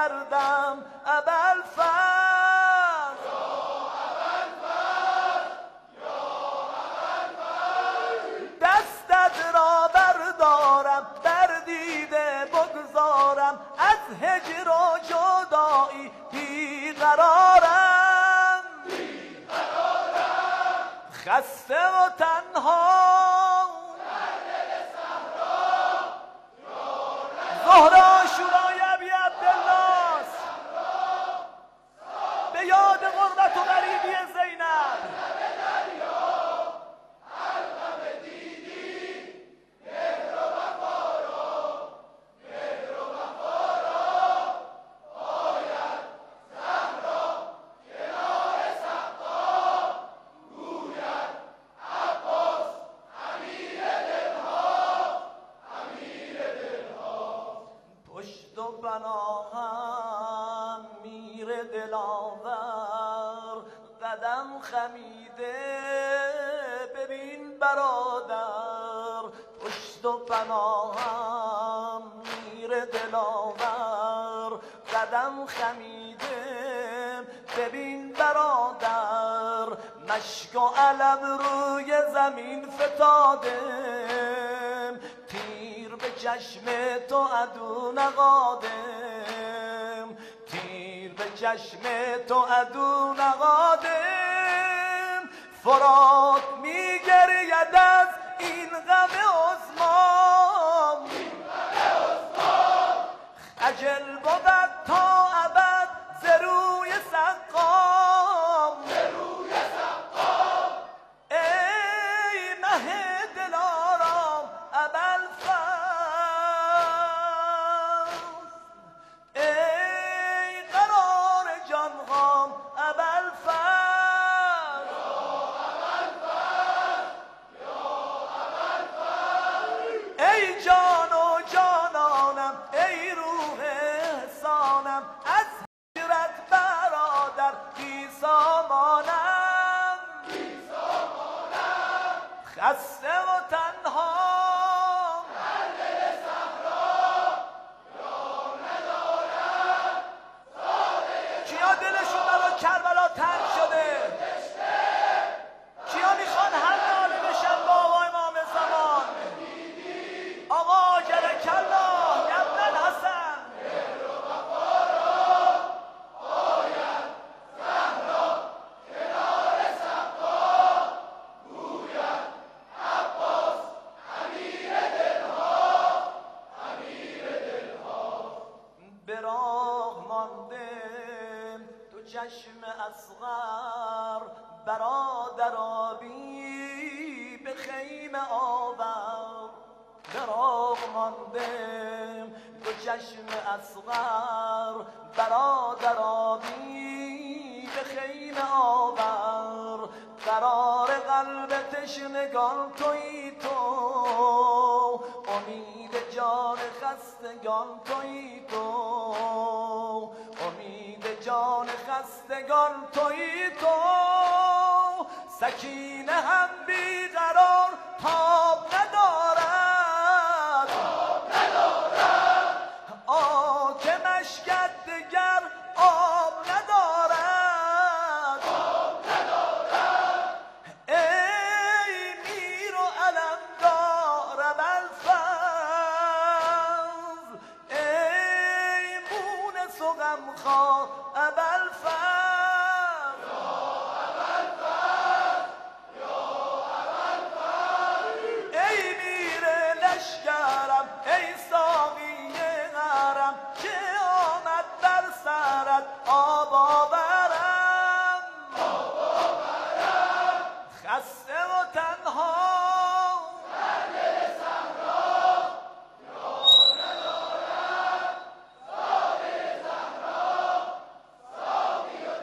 گردم ابوالفضل دستت را بردارم بر دیده بگذارم از هجر و جدایی بیقرارم خسته و تنها زهرا شورای ابی عبدالله به یاد غربت و غریبی زینب بناهم میر دلاور قدم خمیده ببین برادر پشت و پناهم میر دلاور قدم خمیده ببین برادر مشک و علم روی زمین فتاده به چشم تو عدو نقادم تیر به چشم تو عدو نقادم فرات میگرید از این غم عظما خجل بود تا ابد ز روی سقام ای مه دلارام ابوالفضل ای جان و جانانم ای روح احسانم از هجرت برادر بی سامانم خسته و تنها در دل صحرا یار ندارم کیا دلشون برای کربلا تنگ شده کیا میخوان هر ناله بشن با آقای امام زمان آقا جلک الله ابن الحسن مهر و وفا را باید زهرا کنار صفا گوید عباس امیر دلها به راه مانده تو چشم اصغر برادر آبی به خیمه آور به راه ماندم دو چشم اصغر برادر آبی به خیمه آور قرار قلب تشنگان تویی تو امید جان خستگان تویی تو امید جان خستگان تویی تو سکینه هم بیقرار تاب ندارد آه که مشکت دگر آب ندارد ای میر و علمدار ابوالفضل ای مونس و غمخوار ابوالفضل ای ساقی غرم که آمد در سرت آب آورم خسته و تنها در دل صحرا یار ندارم ساقی زهرا ساقی و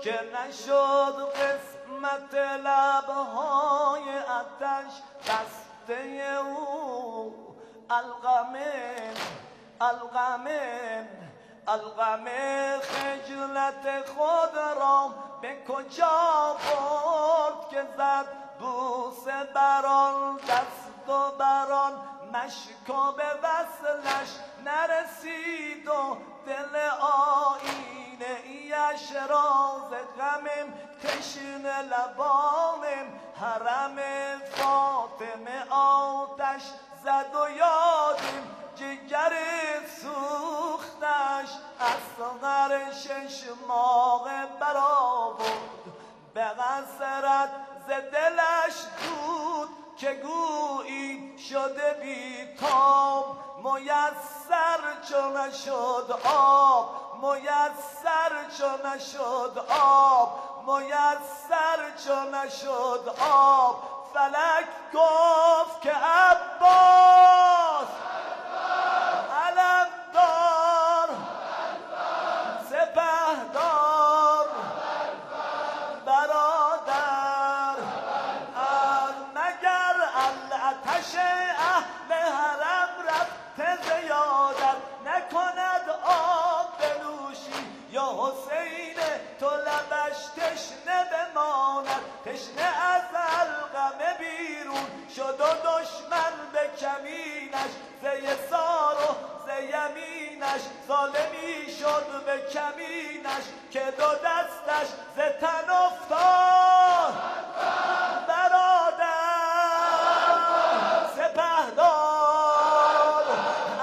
که نشد قسمت لبهای آتش بسته او. الغمه الغمه الغمه خجلت خود را به کجا برد که زد بوسه بران دست و بران مشکا به وصلش نرسید و دل آینه ایش راز غمم تشنه لبانم حرم فاطمه آتش زد و یادیم جگر سوختش اصغر 6 ماه برآورد به حسرت ز دلش دود که گویی شده بی تاب میسر چو نشد آب میسر چو نشد آب میسر چو نشد آب فلک گفت که عباس علمدار سپهدار برادر مگر العتش اهل حرم رفت زیادت نکند آب بنوشی یا حسین تو لبش تشنه بماند تشنه از الغمه بیرون شد و دشمن به کمینش ز یسار و ز یمینش ظالمی شد به کمینش که دو دستش ز تن افتاد برادر سپهدار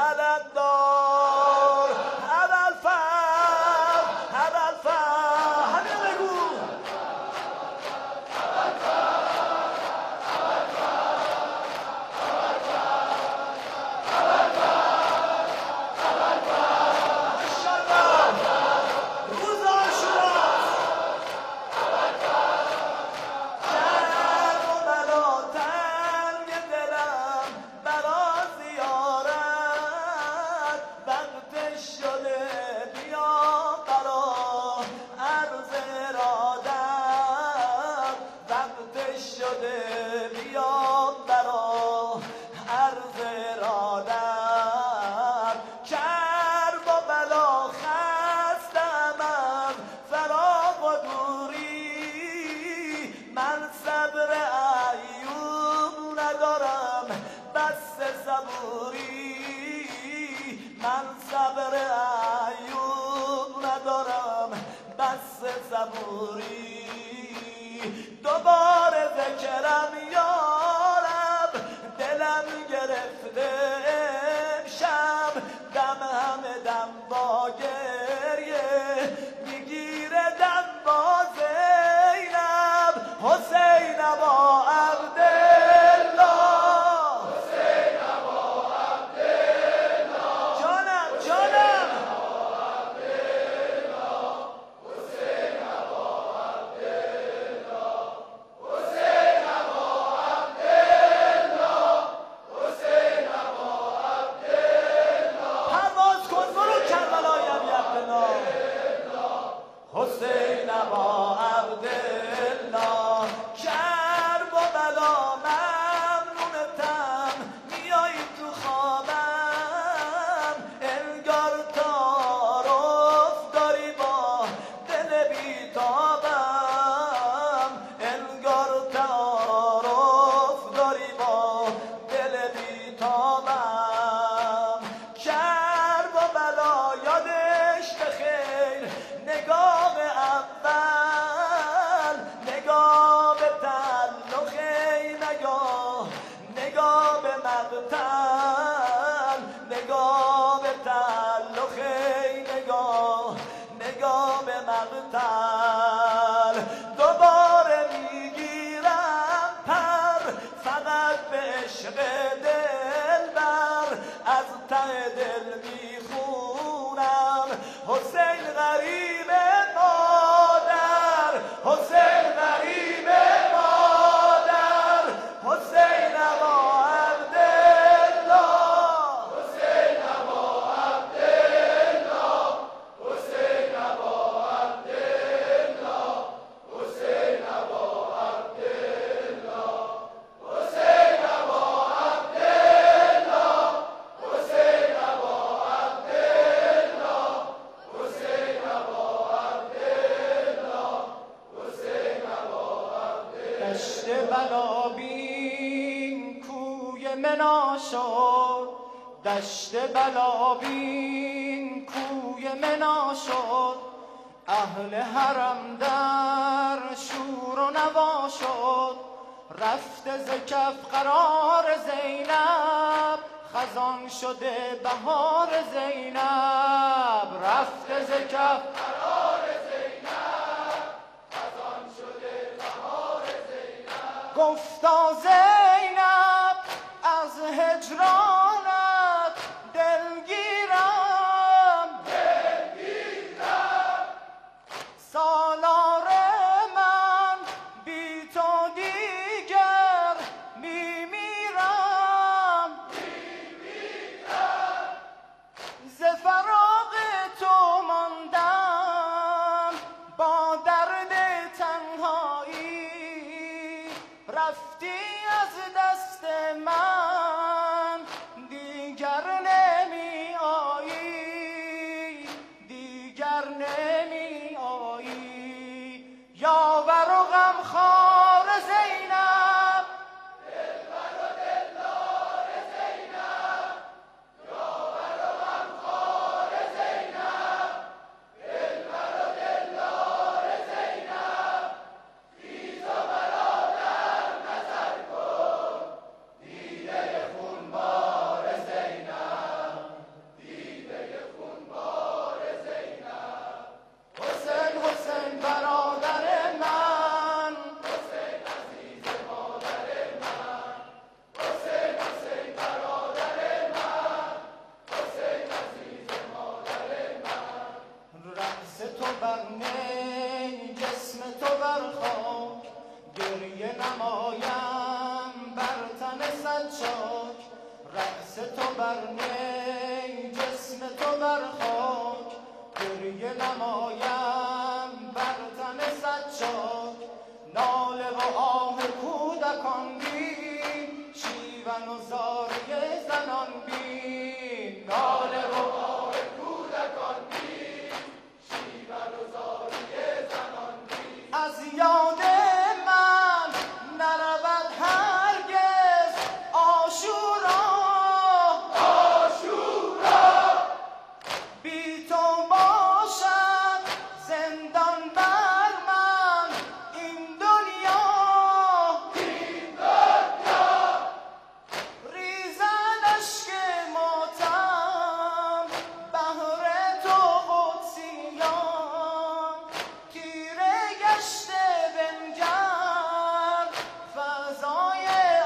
علمدار ابوالفضل همین بگو دوباره ذکرم یارب دلم گرفته امشب دم همه دم با گریه میگیره دم با زینب حسین با عبدالله حسین با عبدالله جانم جانم حسین با عبدالله کرب و بلا ممنونتم میایی تو خوابم انگار تعارف داری با دل بیتابم انگار تعارف داری با دل بیتابم کرب و بلا یادش بخیر نگاه اول نگاه به تعلق نگاه به مقتل نگاه به تعلق نگاه به مقتل دوباره میگیرم پر فقط به عشق دلبر از ته دل میخونم حسین غریب مادر حسین غریب مادر حسین با عبدالله حسین با عبدالله حسین با عبدالله شد، دشت بلابین کوی منا شد. اهل حرم در شور و نوا شد، رفته ز کف قرار زینب، خزان شده بهار زینب. رفته ز کف قرار زینب، خزان شده بهار زینب. گفتا زینب از هجرانت دلگیرم، سالار من بی تو دیگر میمیرم. ز فراق تو ماندم با درد تنهایی، رفتی از دست من دیگر نمی آیی، دیگر نمی آیی. یاور و غمخوار زینب، دلبر و دلدار زینب. یاور و غمخوار زینب، دلبر و دلدار زینب. خیز و برادر نظر کن، دیده خونبار زینب، دیده خونبار زینب. حسین حسین برادر من، حسین عزیز مادر من. حسین حسین برادر من، حسین عزیز مادر من. رأس تو بر نی، جسم تو بر خاک، گریه نمایم بر تن سجاک. رأس تو بر نی، جسم تو بر خاک، گریه نمایم بر تن سجاک. ناله و آه کودکان بین، شیون و زاری زنان بین. ناله و آه کودکان بین، شیون و زاری زنان بین. از یاد من نرود هرگز عاشورا، بی تو باشد زندان بر من این دنیا. ریزد اشک ماتم بهر تو قدسیان، تیره گشته بنگر فضای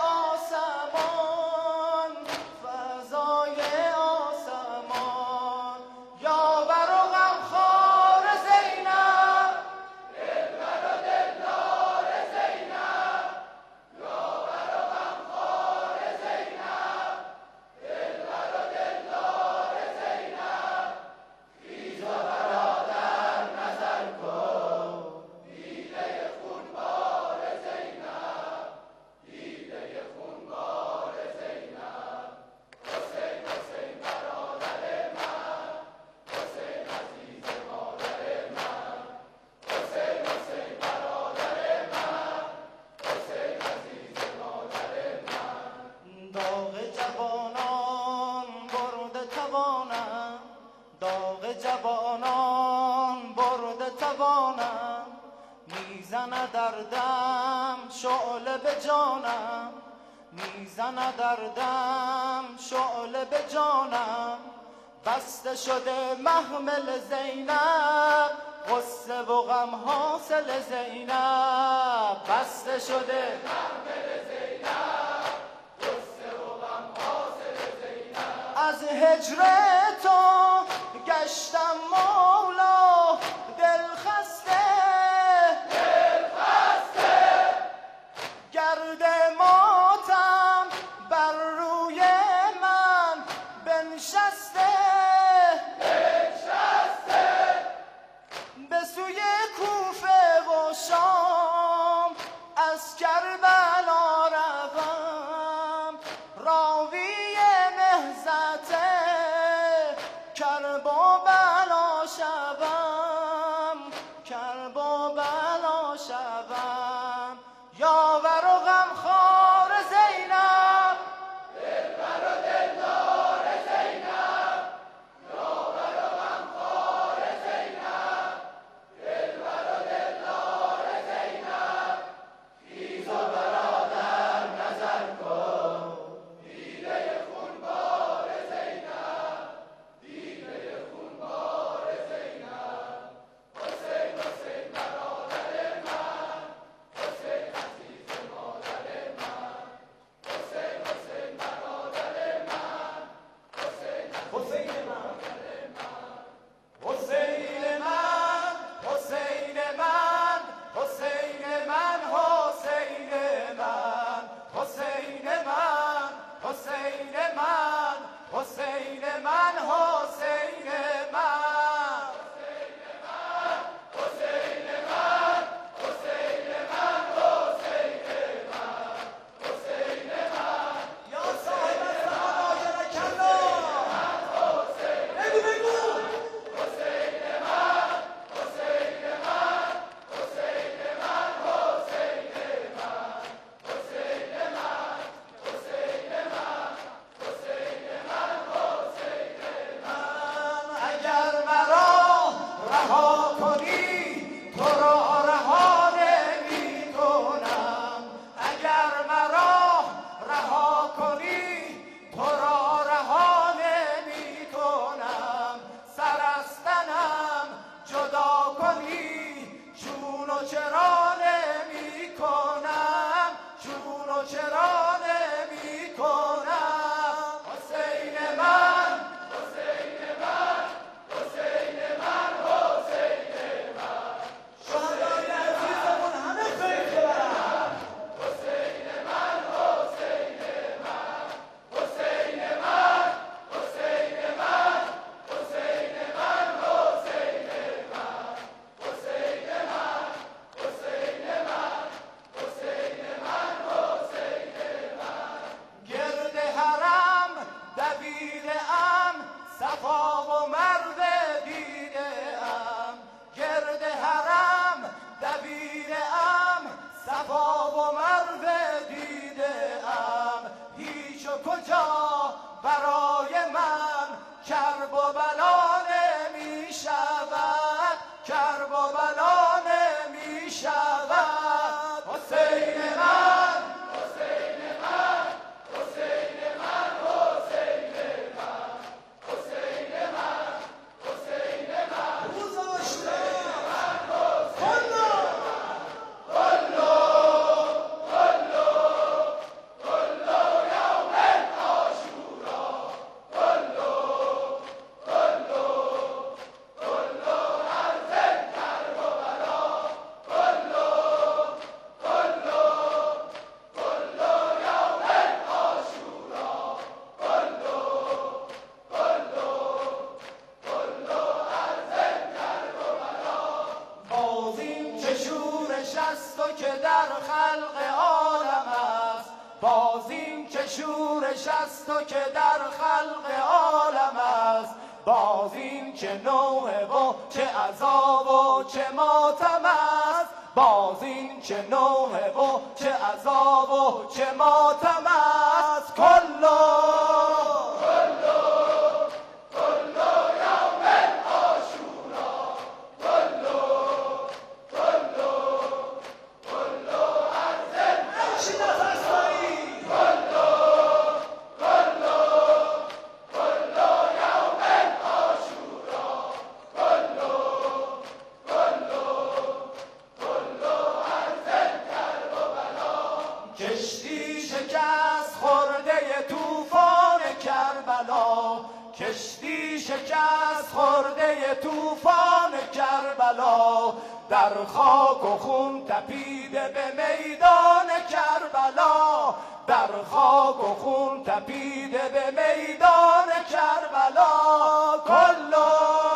آسمان، فضای آسمان. یاور و غمخوار زینب، دلبر و دلدار زینب. یاور و غمخوار زینب، دلبر و دلدار زینب. خیز و برادر نظر کن، دیده خونبار زینب، دیده خونبار زینب. حسین حسین برادر من، حسین عزیز مادر من. حسین حسین برادر من، حسین عزیز مادر من. داغ جوانان برده توانم، داغ جوانان برده توانم. میزند دردم شعله به جانم، میزند دردم شعله به جانم. بسته شده محمل زینب، غصه و غم حاصل زینب. بسته شده محمل زینب، غصه و غم حاصل زینب. از هجر تو گشتم مولا دلخسته، گرد ماتم بر روی من بنشسته. به سوی کوفه و شام از کربلا روم، راوی نهضت کرب و بلا شوم. نشست و که در خلق عالم است. باز این چه نوحه و چه عذاب و چه ماتم است. باز این چه نوحه و چه عذاب و چه ماتم است. کلو کشتی شکست خورده طوفان کربلا، کشتی شکست خورده طوفان کربلا، در خاک و خون تپیده به میدان کربلا، در خاک و خون تپیده به میدان کربلا. کلو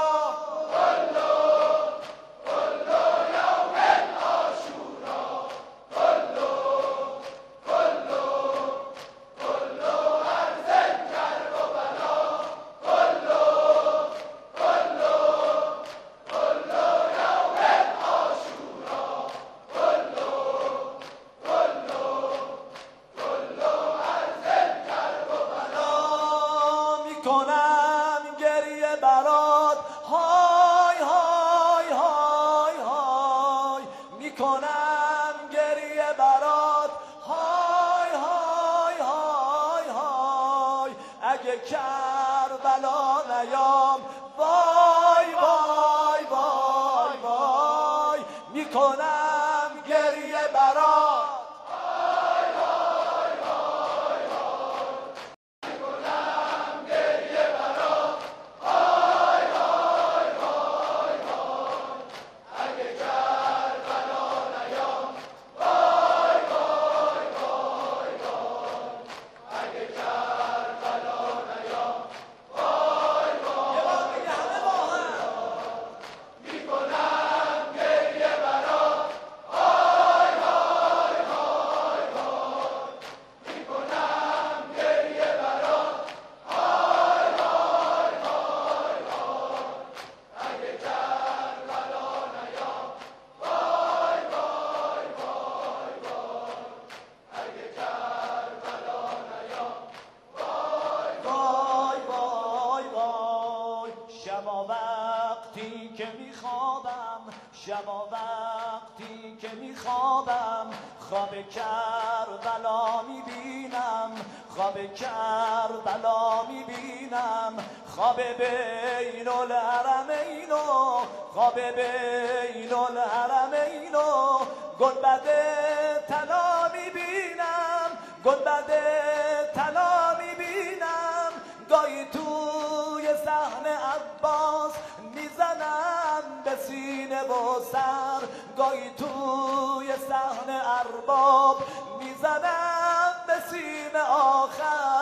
کنم گریه برات، های های های های، میکنم گریه برات، های های های های، اگه کربلا نیام، وای وای وای وای، میکنم گریه برات. شبا وقتی که میخوابم، شبا وقتی که میخوابم، خواب کربلا میبینم، خواب کربلا میبینم، خواب بین الحرمین و خواب بین الحرمین و گنبد طلا میبینم، گنبد طلا میبینم، گاهی توی صحن عباس میزنم به سینه و سر، گاهی توی صحن ارباب میزنم به سینه آخر.